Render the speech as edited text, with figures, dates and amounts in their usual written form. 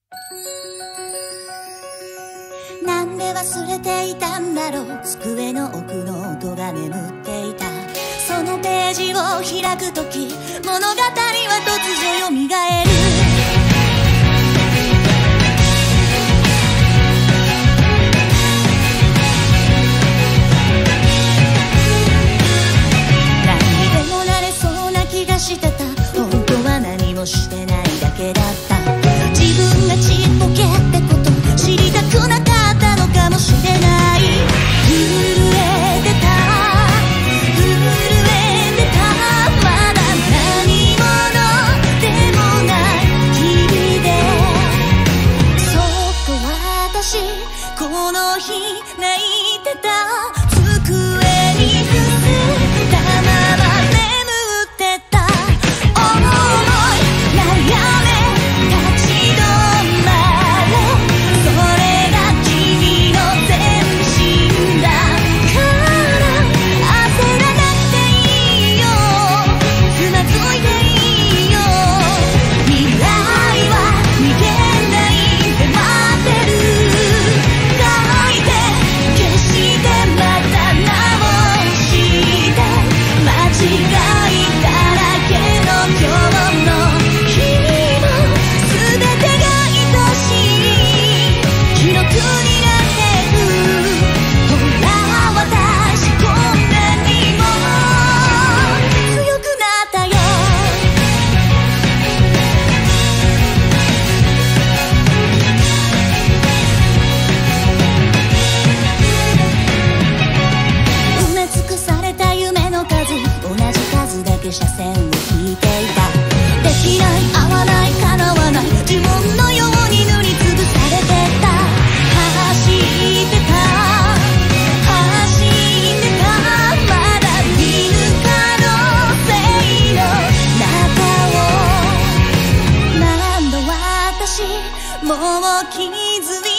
なんで忘れていたんだろう。机の奥の音が眠っていた。そのページを開くとき、物語は突如よみがえる。何にでもなれそうな気がしてた。本当は何もしてないだけだった。自分がちっぽけってこと知りたくなかったのかもしれない。震えてたまだ何者でもない君で、そっと私この日泣いてた。机に伏せたまま眠ってた。重い悩め立ち止まれ、それが君の全身だから焦らなくていいよ、つまずいていいよ。未来は逃げないで待ってる。書いて消してまた直して間違いだらけの今日の日も全てが愛しい記録になってる。ほら私こんなにも強くなったよ。埋め尽くされた夢の数、同じ数だけ車線を引いていた。できない合わない叶わない、自分のように塗りつぶされてた。走ってたまだ見ぬ可能性の中を、何度私もう気づい